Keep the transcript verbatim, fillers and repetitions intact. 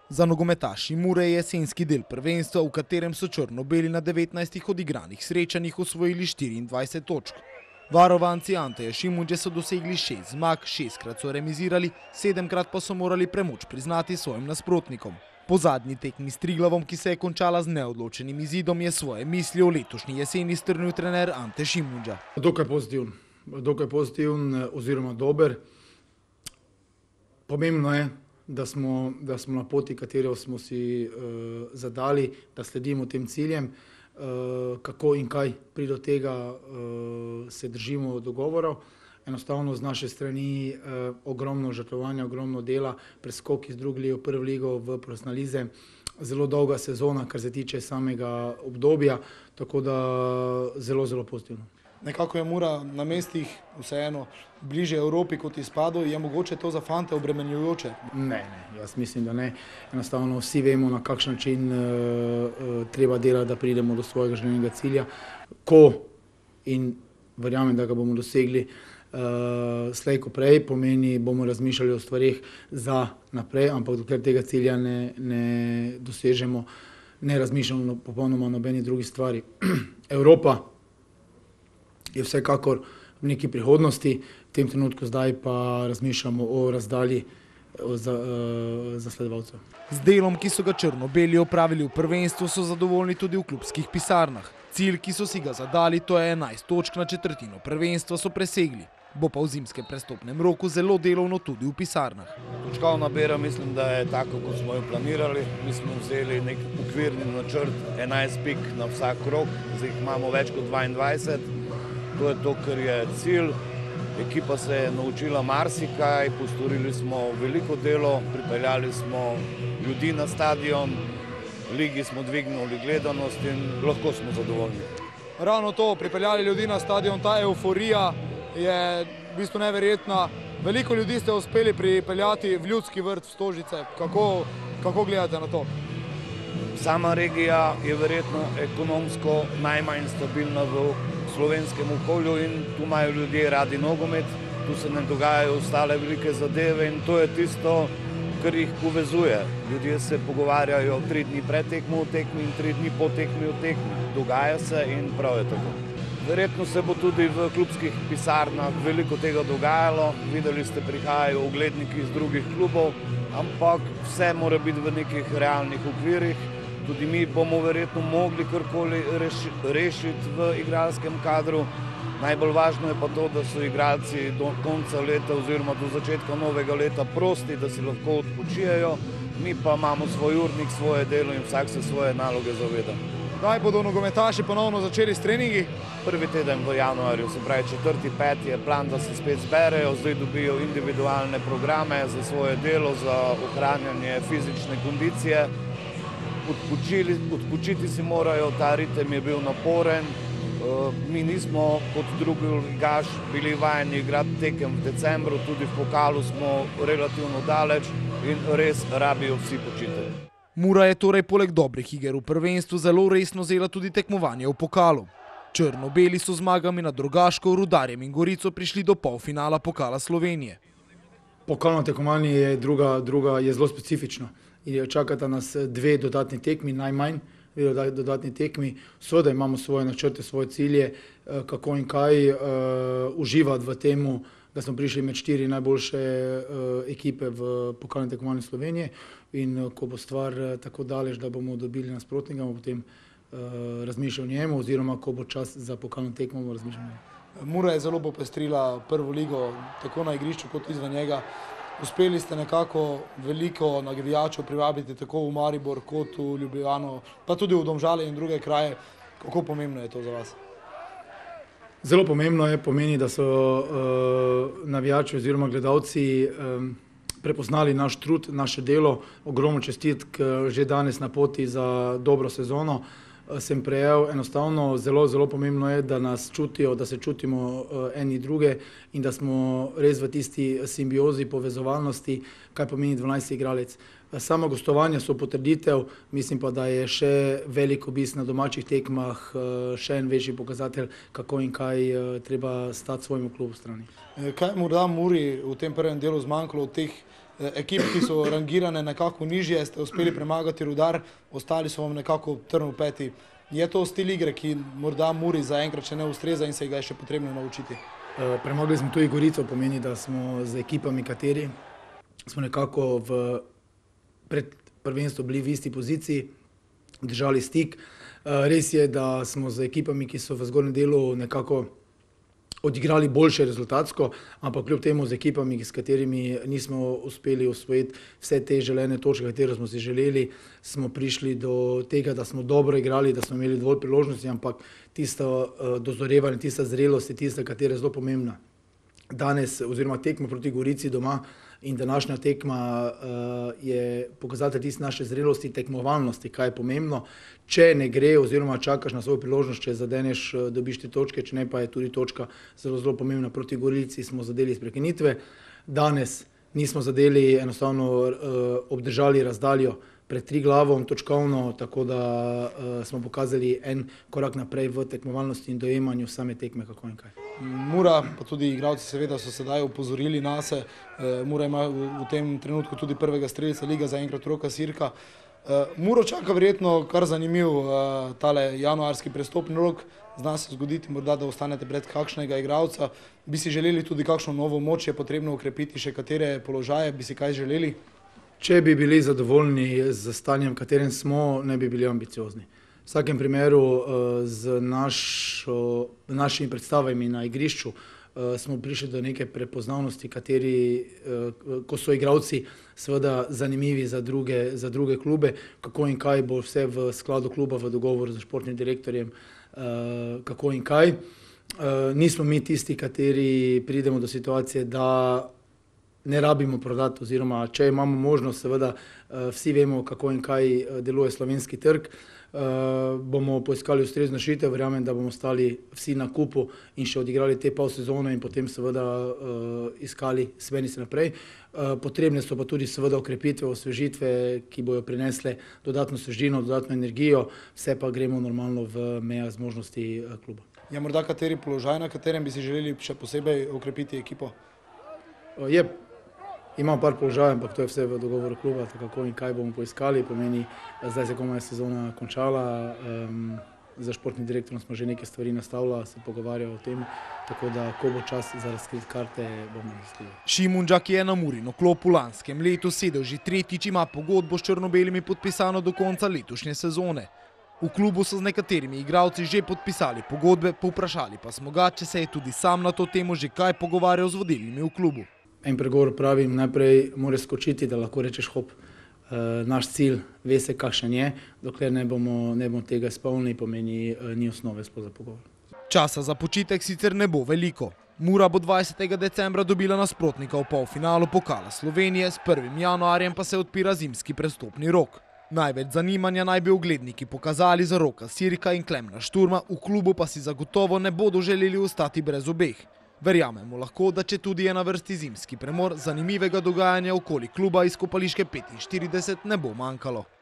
Za nogometaši Mure je jesenski del prvenstva, v katerem so črno-beli na devetnajstih odigranih srečanjih osvojili štiriindvajset točk. Varovanci Anteja Šimundže so dosegli šest zmag, šestkrat so remizirali, sedemkrat pa so morali premoč priznati svojim nasprotnikom. Po zadnji tekmi s Triglavom, ki se je končala z neodločenim izidom, je svoje misli o letošnji jeseni strnil trener Ante Šimundža. Dokaj pozitiven, dokaj pozitiven oziroma dober. Pomembno je, da smo, da smo na poti, katero smo si uh, zadali, da sledimo tem ciljem, uh, kako in kaj pride do tega, uh, se držimo dogovorov. Enostavno z naše strani uh, ogromno žrtvovanja, ogromno dela, preskok iz druge lige v prvo ligo v profesionalize, zelo dolga sezona, kar se tiče samega obdobja, tako da zelo, zelo pozitivno. Nekako je Mura na mestih vseeno bliže Evropi kot izpadu. Je mogoče to za fante obremenjujoče? Ne, ne, jaz mislim, da ne. Enostavno vsi vemo, na kakšen način uh, uh, treba delati, da pridemo do svojega željenega cilja. Ko in verjamem, da ga bomo dosegli uh, slej ko prej, pomeni, bomo razmišljali o stvarih za naprej, ampak dokler tega cilja ne, ne dosežemo, ne razmišljamo popolnoma o nobeni drugi stvari. Evropa je vsekakor v neki prihodnosti, v tem trenutku zdaj pa razmišljamo o razdalji za, uh, zasledovalcev. Z delom, ki so ga črno-beli opravili v prvenstvu, so zadovoljni tudi v klubskih pisarnah. Cilj, ki so si ga zadali, to je enajst točk na četrtino prvenstva, so presegli. Bo pa v zimskem prestopnem roku zelo delovno tudi v pisarnah. Točkovna bera mislim, da je tako, kot smo jo planirali. Mi smo vzeli nek okvirni načrt, enajst pik na vsak krog, zdaj jih imamo več kot dvaindvajset. To je to, kar je cilj. Ekipa se je naučila marsikaj, postorili smo veliko delo, pripeljali smo ljudi na stadion, ligi smo dvignuli gledanost in lahko smo zadovoljni. Ravno to, pripeljali ljudi na stadion, ta euforija je v bistvu neverjetna. Veliko ljudi ste uspeli pripeljati v Ljudski vrt v Stožice. Kako, kako gledate na to? Sama regija je verjetno ekonomsko najmanj stabilna v slovenskem okolju in tu imajo ljudje radi nogomet, tu se ne dogajajo ostale velike zadeve in to je tisto, kar jih povezuje. Ljudje se pogovarjajo tri dni pred tekmo v tekmi in tri dni po tekmi v tekmi. Dogaja se in prav je tako. Verjetno se bo tudi v klubskih pisarnah veliko tega dogajalo. Videli ste, prihajajo ugledniki iz drugih klubov, ampak vse mora biti v nekih realnih okvirih. Tudi mi bomo verjetno mogli karkoli rešiti v igralskem kadru. Najbolj važno je pa to, da so igralci do konca leta oziroma do začetka novega leta prosti, da si lahko odpočijajo. Mi pa imamo svoj urnik, svoje delo in vsak se svoje naloge zaveda. Kdaj bodo nogometaši ponovno začeli s treningi? Prvi teden v januarju, se pravi četrti, peti je plan, da se spet zberejo, zdaj dobijo individualne programe za svoje delo, za ohranjanje fizične kondicije. Odpočili, odpočiti si morajo, ta ritem je bil naporen. Mi nismo kot drugi ligaš bili vajeni igrati tekem v decembru, tudi v pokalu smo relativno daleč in res rabijo vsi počitek. Mura je torej poleg dobrih iger v prvenstvu zelo resno vzela tudi tekmovanje v pokalu. Črno-beli so zmagami nad Rogaško, Rudarjem in Gorico prišli do polfinala pokala Slovenije. Pokalno tekmovanje je, druga, druga, je zelo specifično. Čakata nas dve dodatni tekmi, najmanj dve dodatni tekmi. Seveda imamo svoje načrte, svoje cilje, kako in kaj uh, uživati v temu, da smo prišli med štiri najboljše uh, ekipe v pokalnem tekmovanju Slovenije in uh, ko bo stvar uh, tako daleč, da bomo dobili nasprotnika, bomo potem uh, razmišljali o njemu oziroma ko bo čas za pokalno tekmo, bomo razmišljali o njemu. Mura je zelo popestrila prvo ligo, tako na igrišču kot izven njega. Uspeli ste nekako veliko navijačev privabiti tako v Maribor kot v Ljubljano, pa tudi v Domžale in druge kraje. Kako pomembno je to za vas? Zelo pomembno je, pomeni, da so uh, navijači oziroma gledalci um, prepoznali naš trud, naše delo. Ogromno čestitk že danes na poti za dobro sezono. Sem prejel, enostavno zelo, zelo pomembno je, da nas čutijo, da se čutimo uh, eni druge in da smo res v tisti simbiozi, povezovalnosti, kaj pomeni dvanajsti igralec. Sama gostovanja so potrditev, mislim pa, da je še velik obisk na domačih tekmah, uh, še en večji pokazatelj, kako in kaj uh, treba stati svojemu klubu strani. Kaj morda Muri v tem prvem delu zmanjkalo od teh ekip, ki so rangirane nekako nižje, ste uspeli premagati Rudar, ostali so vam nekako trn v peti. Je to stil igre, ki morda Muri zaenkrat še ne ustreza in se ga je še potrebno naučiti? Premagali smo tudi Gorico, pomeni, da smo z ekipami, kateri smo nekako v pred prvenstvu bili v isti poziciji, držali stik. Res je, da smo z ekipami, ki so v zgornjem delu nekako odigrali boljše rezultatsko, ampak kljub temu z ekipami, s katerimi nismo uspeli osvojiti vse te želene točke, katero smo si želeli, smo prišli do tega, da smo dobro igrali, da smo imeli dovolj priložnosti, ampak tisto dozorevanje, tista zrelost je tista, katera je zelo pomembna. Danes oziroma tekma proti Gorici doma in današnja tekma uh, je pokazatelj tiste naše zrelosti, tekmovalnosti, kaj je pomembno. Če ne gre oziroma čakaš na svojo priložnost, če zadeneš, dobiš te točke, če ne pa je tudi točka zelo, zelo pomembna. Proti Gorici smo zadeli iz prekinitve, danes nismo zadeli, enostavno uh, obdržali razdaljo pred Triglavom točkovno, tako da uh, smo pokazali en korak naprej v tekmovalnosti in dojemanju same tekme, kako in kaj. Mura, pa tudi igralci seveda so sedaj upozorili nase. Mura ima v tem trenutku tudi prvega strelca liga, zaenkrat Roka Sirka. Muro čaka verjetno kar zanimiv tale januarski prestopni rok. Zna se zgoditi morda, da ostanete brez kakšnega igralca. Bi si želeli tudi kakšno novo moč, je potrebno ukrepiti še katere položaje, bi si kaj želeli? Če bi bili zadovoljni z stanjem, v katerem smo, ne bi bili ambiciozni. V vsakem primeru z našo, našimi predstavami na igrišču smo prišli do neke prepoznavnosti, kateri, ko so igralci seveda zanimivi za druge, za druge klube, kako in kaj bo vse v skladu kluba, v dogovoru z športnim direktorjem, kako in kaj. Nismo mi tisti, kateri pridemo do situacije, da ne rabimo prodati, oziroma če imamo možnost, seveda vsi vemo, kako in kaj deluje slovenski trg, bomo poiskali ustrezno rešitev, verjamem, da bomo stali vsi na kupu in še odigrali te pol sezone in potem seveda iskali smerice naprej. Potrebne so pa tudi seveda okrepitve, osvežitve, ki bojo prinesle dodatno svežino, dodatno energijo, vse pa gremo normalno v mejah zmožnosti kluba. Je morda kateri položaj, na katerem bi si želeli še posebej okrepiti ekipo? Je, imam par položajev, ampak to je vse v dogovoru kluba, kako in kaj bomo poiskali, pomeni, zdaj se komaj sezona končala, um, za športnim direktorom smo že neke stvari nastavili, se pogovarjali o tem, tako da, ko bo čas za razkrit karte, bomo razkrili. Šimunža, ki je na Muri na klopu lanskem letu sedel že tretjič, ima pogodbo s črno-belimi podpisano do konca letošnje sezone. V klubu so z nekaterimi igralci že podpisali pogodbe, povprašali pa smo ga, če se je tudi sam na to temo že kaj pogovarjal z vodilnimi v klubu. En pregovor pravim, najprej moraš skočiti, da lahko rečeš hop. E, naš cilj, ve se kakšen je, dokler ne bomo, ne bomo tega izpolnili, pomeni e, ni osnove sploh za pogovor. Časa za počitek sicer ne bo veliko. Mura bo dvajsetega decembra dobila nasprotnika v polfinalu Pokala Slovenije, s prvim januarjem pa se odpira zimski prestopni rok. Največ zanimanja naj bi ogledniki pokazali za Roka Sirka in Klemna Šturma, v klubu pa si zagotovo ne bodo želeli ostati brez obeh. Verjamemo lahko, da če tudi je na vrsti zimski premor, zanimivega dogajanja okoli kluba iz kopališke petinštirideset ne bo manjkalo.